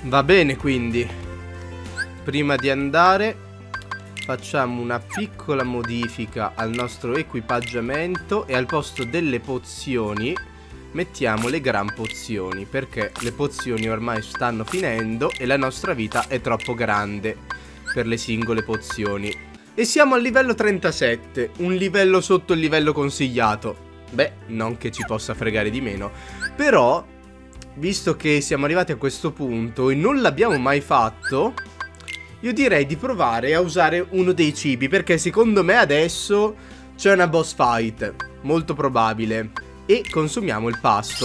Va bene, quindi prima di andare facciamo una piccola modifica al nostro equipaggiamento e al posto delle pozioni mettiamo le gran pozioni, perché le pozioni ormai stanno finendo e la nostra vita è troppo grande per le singole pozioni. E siamo al livello 37, un livello sotto il livello consigliato. Beh, non che ci possa fregare di meno, però visto che siamo arrivati a questo punto e non l'abbiamo mai fatto, io direi di provare a usare uno dei cibi, perché secondo me adesso c'è una boss fight, molto probabile. E consumiamo il pasto.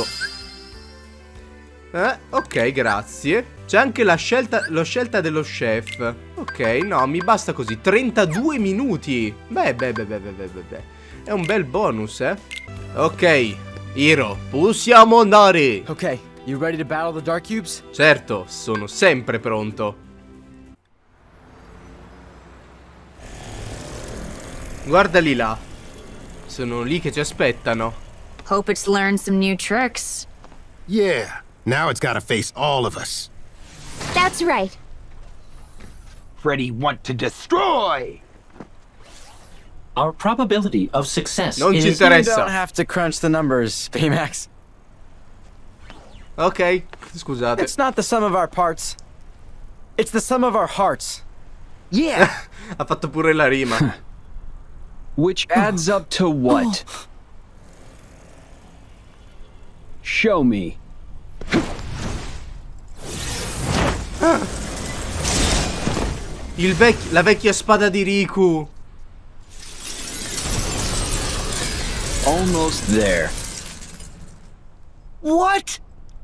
Ok, grazie. C'è anche la scelta dello chef. Ok, no, mi basta così. 32 minuti. Beh. È un bel bonus, eh. Ok, Hiro, possiamo andare. Okay, you ready to battle the Dark Cubes? Certo, sono sempre pronto. Guardali là. Sono lì che ci aspettano. Hope it's learned some new tricks. Yeah, now it's gotta face all of us. That's right. Freddy want to destroy. Our probability of success Non ci is... You don't interessa. have to crunch the numbers, Baymax. Ok, scusate. It's not the sum of our parts. It's the sum of our hearts. Yeah. Ha fatto pure la rima. Which adds up to what? Show me. La vecchia spada di Riku. Almost there. What?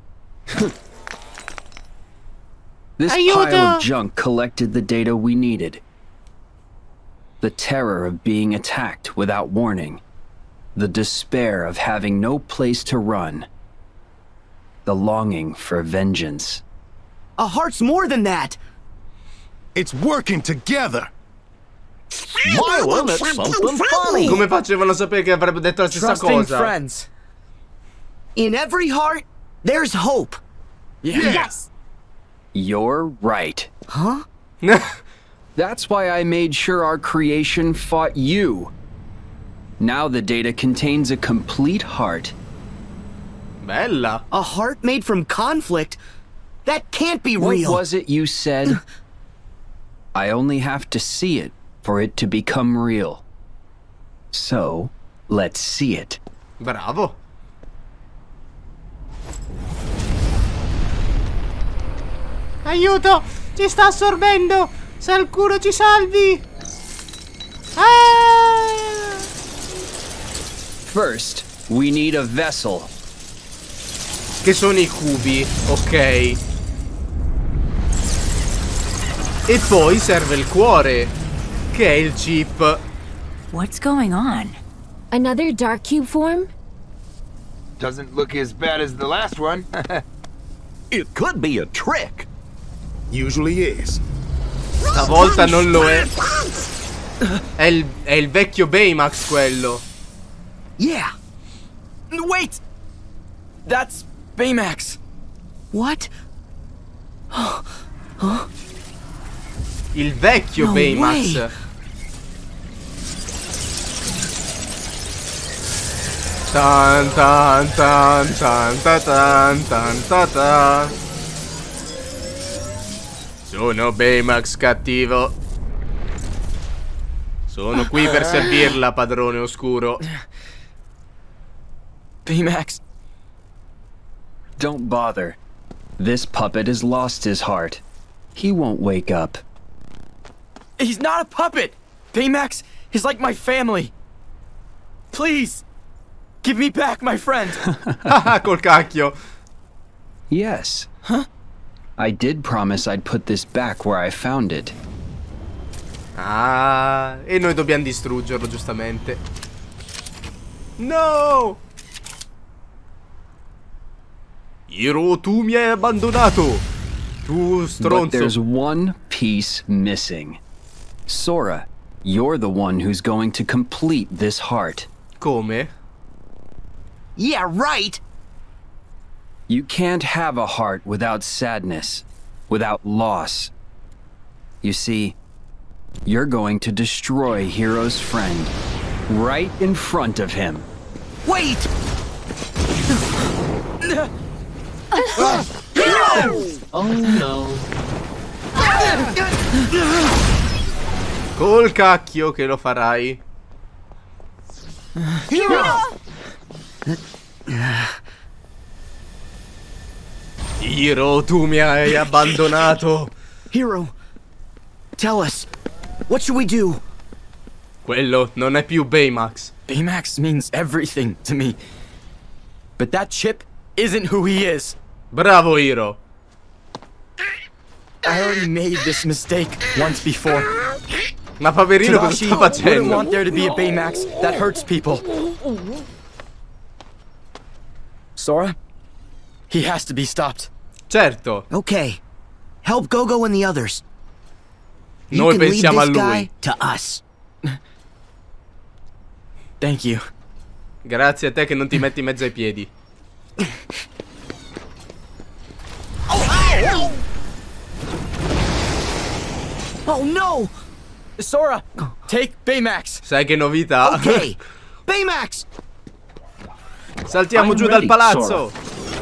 This pile of junk collected the data we needed. The terror of being attacked without warning. The despair of having no place to run. The longing for vengeance. A heart's more than that. It's working together. Smiling at something funny. Come facevano a sapere che avrebbe detto la stessa Trusting cosa? friends. In every heart, there's hope. Yes. You're right. Huh? That's why I made sure our creation fought you. Now the data contains a complete heart. Bella. A heart made from conflict? That can't be What real. was it you said? I only have to see it for it to become real. So, let's see it. Bravo. Aiuto! Ci sta assorbendo! Qualcuno ci salvi! Ah! First, we need a vessel. Che sono i cubi, ok. E poi serve il cuore, che è il chip. What's going on? Another Dark Cube form? Doesn't look as bad as the last one. It could be a trick. Usually is. Stavolta non lo è. È il vecchio Baymax quello. Yeah. Wait! That's Baymax. What? Il vecchio No Baymax. way. Tan tan tan tan tan tan tan tan tan. Sono Baymax cattivo. Sono qui per servirla, padrone oscuro. Baymax. Don't bother. This puppet has lost his heart. He won't wake up. He's not a puppet! Baymax is like my family. Please, give me back my friend. Col cacchio. Yes. Huh? I did promise I'd put this back where I found it. Ah, e noi dobbiamo distruggerlo, giustamente. No! Hiro, tu mi hai abbandonato. Tu But there's stronzo. one piece missing. Sora, you're the one who's going to complete this heart. Come? Yeah, right. You can't have a heart without sadness, without loss. You see, you're going to destroy Hero's friend right in front of him. Wait! Oh no. Col cacchio che lo farai. Hiro, tu mi hai abbandonato. Hiro, tell us, what should we do? Quello non è più Baymax. Baymax means everything to me. But that chip isn't who he is. Bravo Hiro. I already made this mistake once before. Ma poverino cosa Tadashi sta wouldn't facendo? want there to be a Baymax that hurts people. Sora, he has to be stopped. Certo, Okay, help Gogo and the others. You noi can leave pensiamo a this lui. guy to us. Thank you. Grazie a te che non ti metti in mezzo ai piedi. Oh no! Sora, take Baymax. Sai che novità? Okay, Baymax! Saltiamo I'm giù dal ready, palazzo.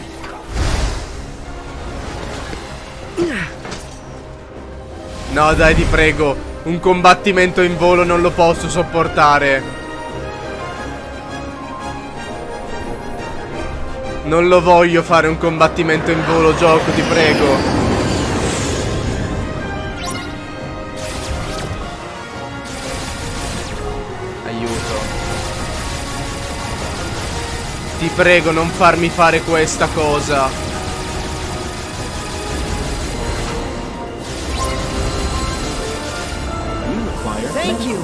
No dai, ti prego. Un combattimento in volo non lo posso sopportare. Non lo voglio fare un combattimento in volo, gioco, ti prego. Aiuto. Ti prego, non farmi fare questa cosa. You require Thank you!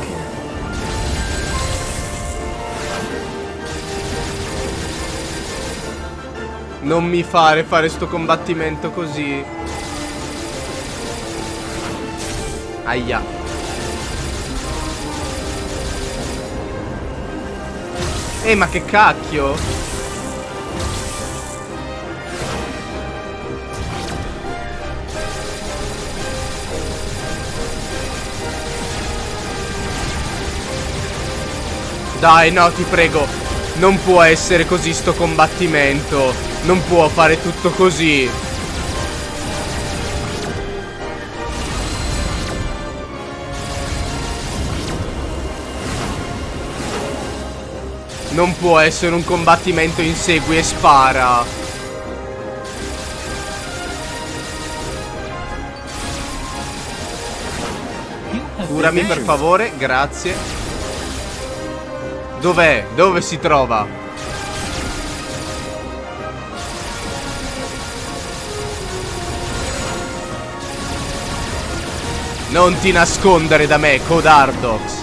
Non mi fare sto combattimento così. Aia. Ma che cacchio? Dai, no, ti prego. Non può essere così sto combattimento. Non può fare tutto così. Non può essere un combattimento insegui e spara. Curami per favore, grazie. Dov'è? Dove si trova? Non ti nascondere da me, Codardox.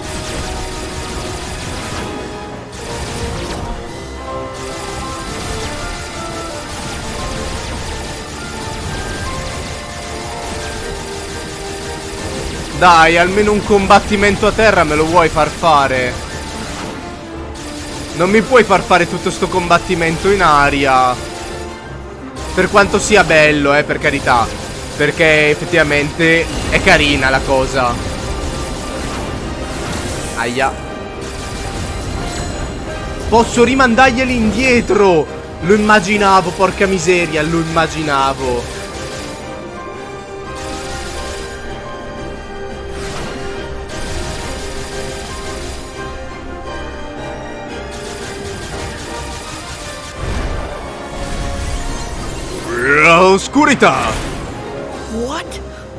Dai, almeno un combattimento a terra me lo vuoi far fare? Non mi puoi far fare tutto sto combattimento in aria. Per quanto sia bello, per carità. Perché effettivamente è carina la cosa. Aia. Posso rimandarglieli indietro. Lo immaginavo, porca miseria, lo immaginavo. Oscurità. What?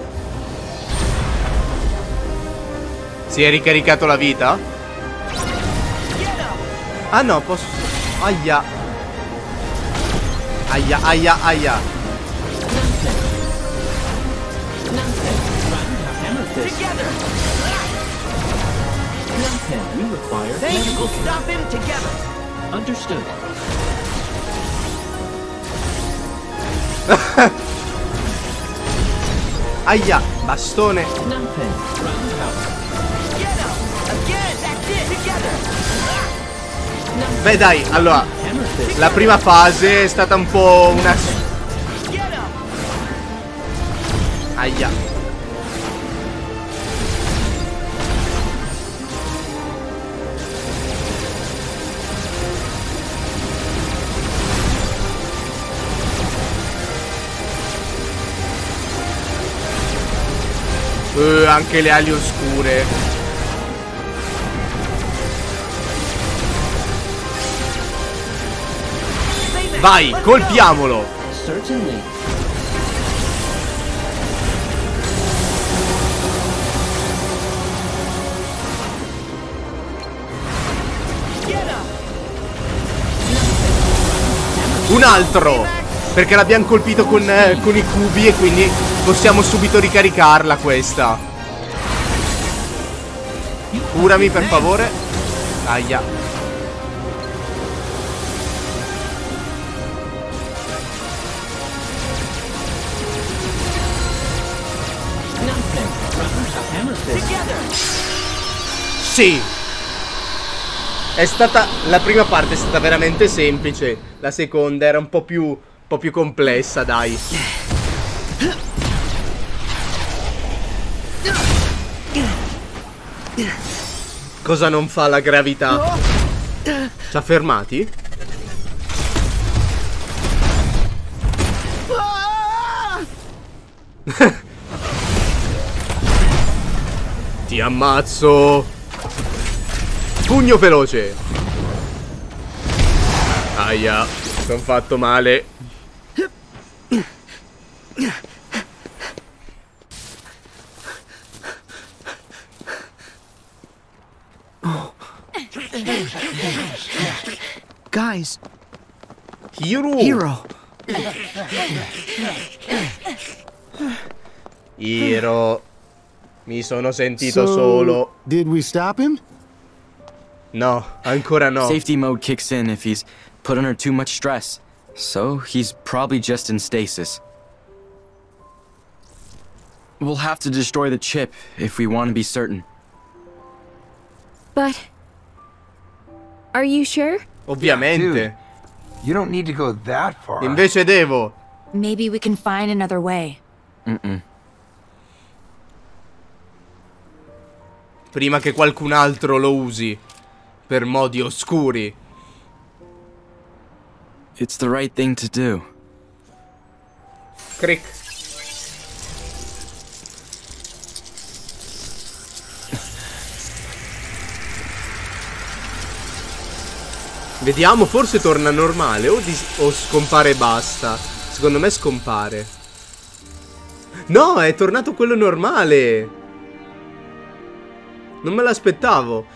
Si è ricaricato la vita? Ah no, posso... Aia. Aia, aia, aia. Together. You require We'll stop him together! Understood. Aia, bastone. Nampen, roundabout. Get him! Again! That's it! Together! Beh dai, allora, Hammer fist. la prima fase è stata un po' una... Get him! Aia. Anche le ali oscure. Vai, colpiamolo. Certainly. Un altro. Perché l'abbiamo colpito con i cubi e quindi possiamo subito ricaricarla questa. Curami per favore. Aia. Sì. È stata... La prima parte è stata veramente semplice. La seconda era un po' più complessa, dai. Cosa non fa la gravità? Ci ha fermati? Ti ammazzo. Pugno veloce. Aia, sono fatto male. Guys. Hiro. Hiro. Mi sono sentito solo. Did we stop him? No, ancora no. Safety mode kicks in if he's put under too much stress. So he's probably just in stasis. We'll have to destroy the chip if we want to be certain. But... are you sure? Ovviamente. You don't need to go that far. Invece devo. Maybe we can find another way. Prima che qualcun altro lo usi per modi oscuri. It's the right thing to do. Crick. Vediamo, forse torna normale o scompare e basta. Secondo me scompare. No, è tornato quello normale. Non me l'aspettavo.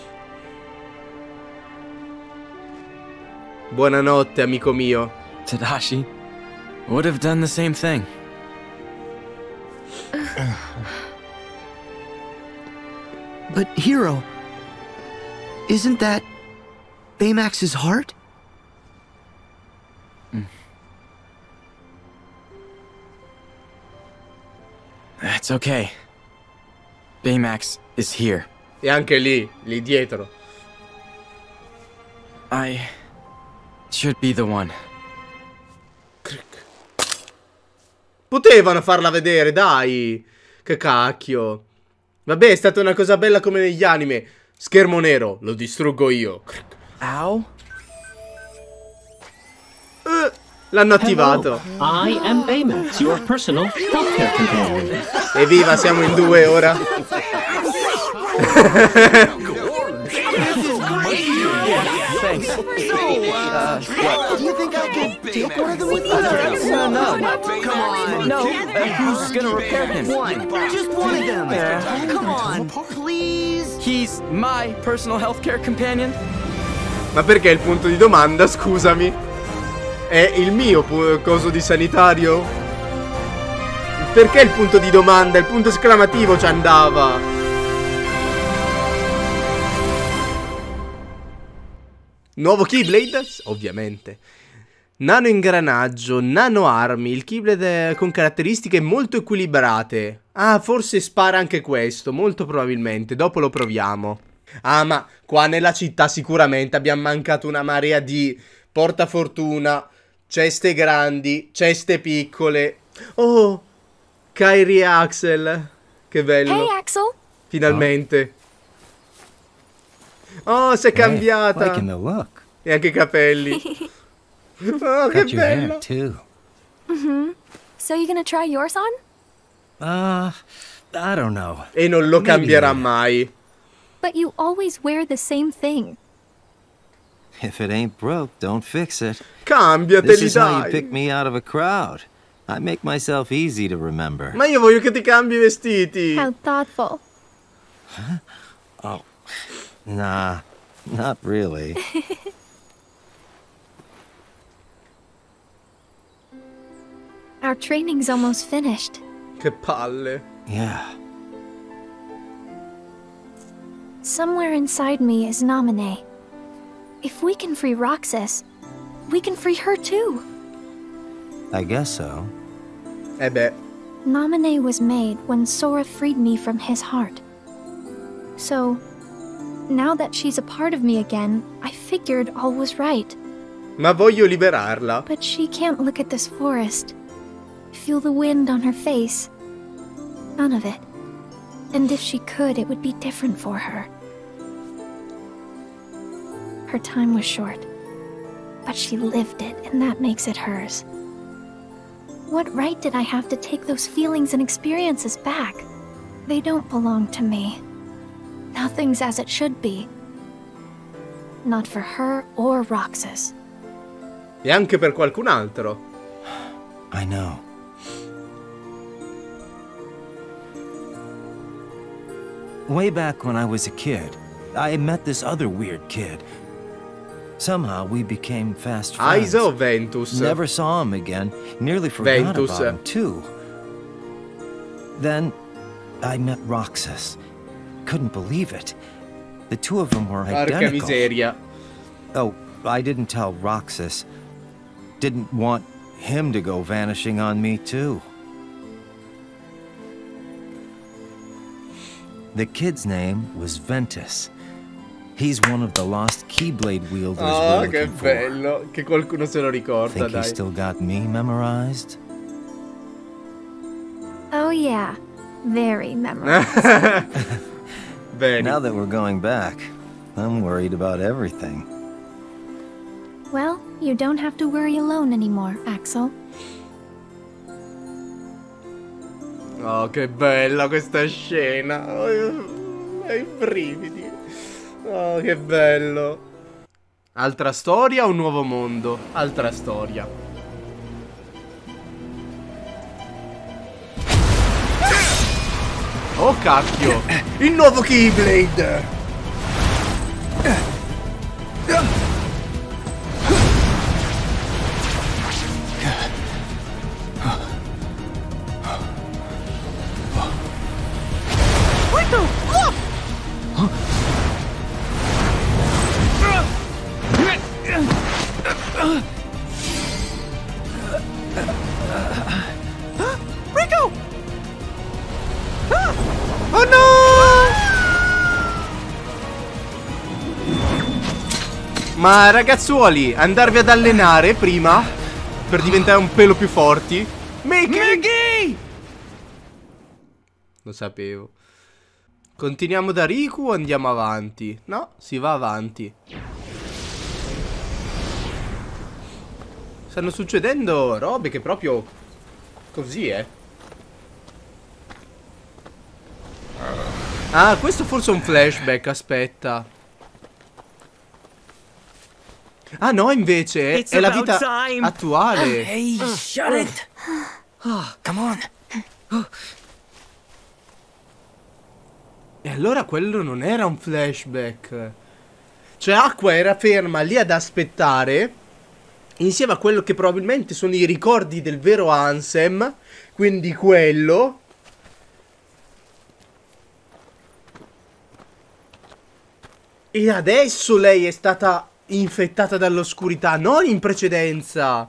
Buonanotte, amico mio. Tadashi would have done the same thing. But Hiro, isn't that Baymax's heart? It's okay. Baymax is here. E anche lì dietro. I should be the one. Potevano farla vedere, dai. Che cacchio. Vabbè, è stata una cosa bella come negli anime. Schermo nero, lo distruggo io. Ow? L'hanno attivato. I am Baymax, your personal healthcare companion. Evviva, siamo in due ora. Thanks. Do you think I could take one of them with me? Come on. No, who's gonna repair him? Just one of them. Come on, please. He's my personal healthcare companion? Ma perché il punto di domanda, scusami? È il mio coso di sanitario? Perché il punto di domanda? Il punto esclamativo ci andava. Nuovo Keyblade? Ovviamente. Nano ingranaggio, nano armi. Il Keyblade è con caratteristiche molto equilibrate. Ah, forse spara anche questo, molto probabilmente. Dopo lo proviamo. Ah, ma qua nella città sicuramente abbiamo mancato una marea di portafortuna, ceste grandi, ceste piccole. Oh, Kairi e Axel. Che bello. Hey, Axel. Finalmente. Oh, si è cambiata. Liking the look. E anche i capelli. Oh, che Cut your hair bello. too. So you gonna try yours on? I don't know. E non lo Maybe cambierà later. mai. But you always wear the same thing. If it ain't broke, don't fix it. This Cambiateli, is how you dai. pick me out of a crowd. I make myself easy to remember. Ma io voglio che ti cambi i vestiti. How thoughtful. Oh, nah, not really. Our training's almost finished. Che palle. Yeah. Somewhere inside me is Naminé. If we can free Roxas, we can free her too. I guess so. Eh beh. Naminé was made when Sora freed me from his heart. So, now that she's a part of me again, I figured all was right. Ma voglio liberarla. But she can't look at this forest, feel the wind on her face. None of it. And if she could, it would be different for her. Her time was short, but she lived it, and that makes it hers. What right did I have to take those feelings and experiences back? They don't belong to me. Nothing's as it should be. Not for her or Roxas. E anche per qualcun altro. I know. Way back when I was a kid, I met this other weird kid. Somehow we became fast friends. Aiza o Ventus? Never saw him again. Nearly forgot Ventus. about him too. Then I met Roxas. Couldn't believe it. The two of them were Porca identical. miseria. Oh, I didn't tell Roxas. Didn't want him to go vanishing on me too. The kid's name was Ventus. He's one of the lost Keyblade wielders we're che looking for. bello. Che qualcuno se lo ricorda, Think he dai. still got me memorized? Oh yeah, very memorable. Bene. Now that we're going back, I'm worried about everything. Well, you don't have to worry alone anymore, Axel. Oh, che bella questa scena. Oh, i brividi. Oh, che bello. Altra storia o un nuovo mondo? Altra storia. Oh, cacchio. Il nuovo Keyblade. Rico! Oh no! Ma ragazzuoli, andarvi ad allenare prima per diventare un pelo più forti? Mickey! Lo sapevo. Continuiamo da Riku o andiamo avanti? No, si va avanti. Stanno succedendo robe che proprio così, Ah, questo forse è un flashback, aspetta. Ah no, invece è la vita attuale. Hey, shut it! Come on. E allora quello non era un flashback. Cioè Aqua era ferma lì ad aspettare, insieme a quello che probabilmente sono i ricordi del vero Ansem. Quindi quello. E adesso lei è stata infettata dall'oscurità, non in precedenza.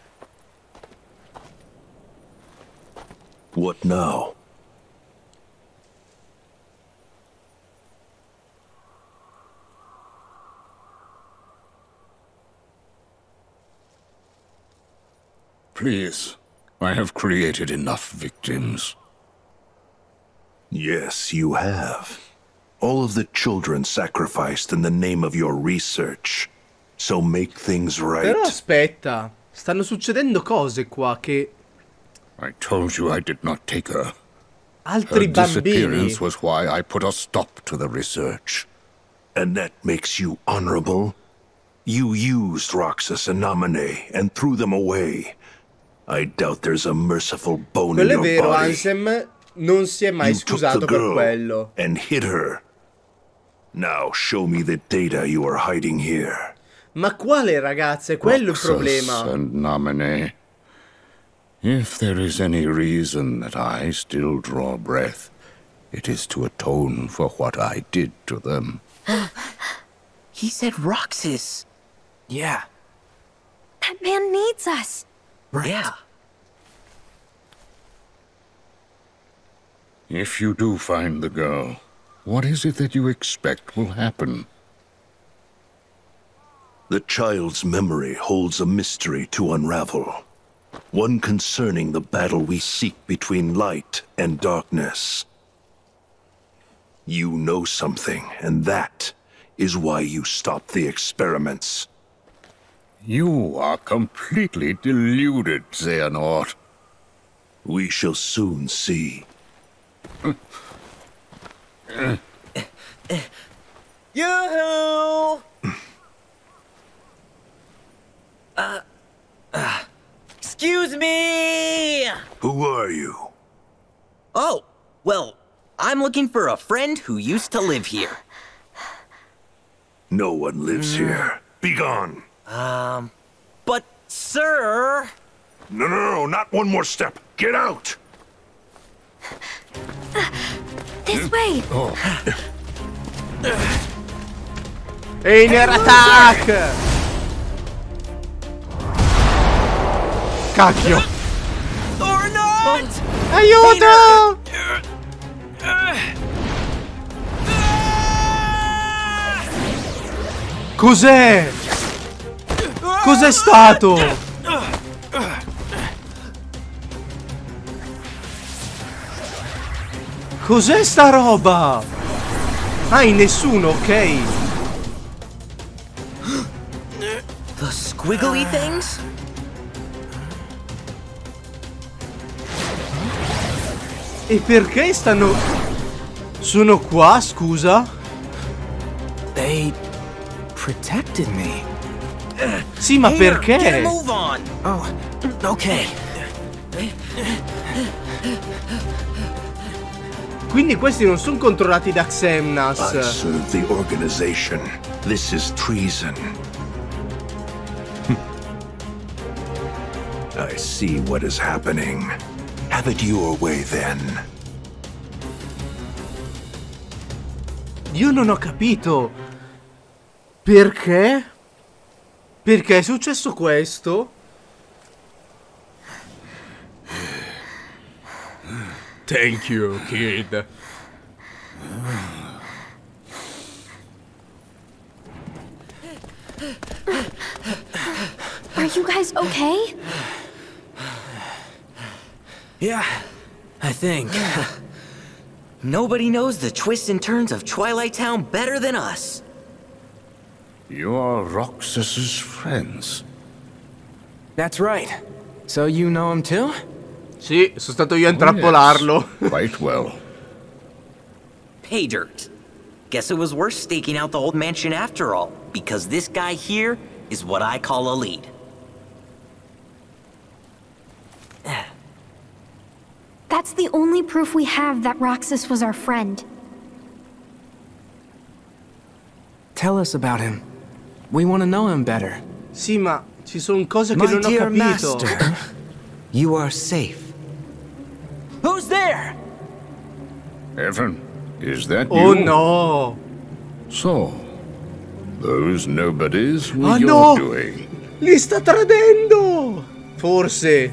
What now? Please, I have created enough victims. Yes, you have. All of the children sacrificed in the name of your research. So make things right. Però aspetta, stanno succedendo cose qua che... I told you I did not take her. Altri Her bambini. disappearance was why I put a stop to the research. And that makes you honorable? You used Roxas and Naminé and threw them away. I doubt there's a merciful bone Quello in è your vero, body. Ansem non si è mai You took scusato the per girl quello. and hid her. Now show me the data you are hiding here. Ma quale ragazza? È quello il problema. Roxas and Naminé. If there is any reason that I still draw breath, it is to atone for what I did to them. He said Roxas. Yeah. That man needs us. Right. Yeah. If you do find the girl, what is it that you expect will happen? The child's memory holds a mystery to unravel. One concerning the battle we seek between light and darkness. You know something, and that is why you stopped the experiments. You are completely deluded, Xehanort. We shall soon see. Yoo-hoo! Excuse me! Who are you? Oh, well, I'm looking for a friend who used to live here. No one lives here. Be gone. But, sir... No, not one more step. Get out! This way! Einer attack! Cacchio! Or not! Aiuto! Cos'è? Cos'è stato? Cos'è sta roba? Ah, in nessuno, ok. The squiggly things? E perché stanno... Sono qua, scusa? They protected me. Sì, ma perché? Get a move on. Oh, okay. Quindi questi non sono controllati da Xemnas. I serve the organization. This is treason. I see what is happening. Have it your way then. Io non ho capito. Perché? Perché è successo questo? Thank you, kid. Are you guys okay? Yeah, I think. Nobody knows the twists and turns of Twilight Town better than us. You are Roxas's friends. That's right. So you know him too? Sì, sono stato io a intrappolarlo. Yes, quite well. Pay dirt. Guess it was worth staking out the old mansion after all, because this guy here is what I call a lead. That's the only proof we have that Roxas was our friend. Tell us about him. We want to know him better. Sì, ma ci sono cose che non ho capito. Master, you are safe. Who's there? Evan, is that you? Oh no! So, those nobodies were Ah your no! doing. Li sta tradendo! Forse.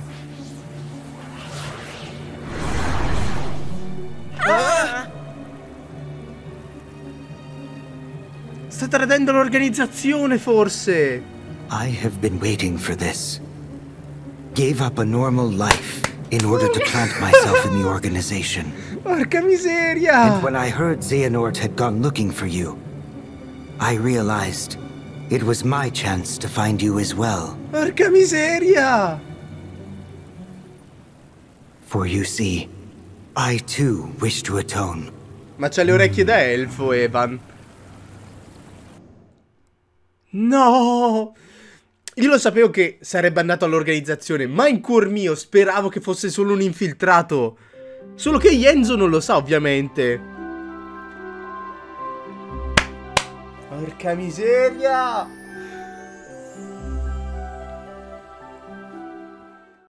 Sta tradendo l'organizzazione, forse. I have been waiting for this. gave up a normal life in order to plant myself in the organization. Porca miseria! And when I heard Xehanort had gone looking for you, I realized it was my chance to find you as well. Porca miseria! For you see, I too wish to atone. Ma c'ha le orecchie da elfo, Evan. No! Io lo sapevo che sarebbe andato all'organizzazione, ma in cuor mio speravo che fosse solo un infiltrato. Solo che Yenzo non lo sa, ovviamente. Porca miseria!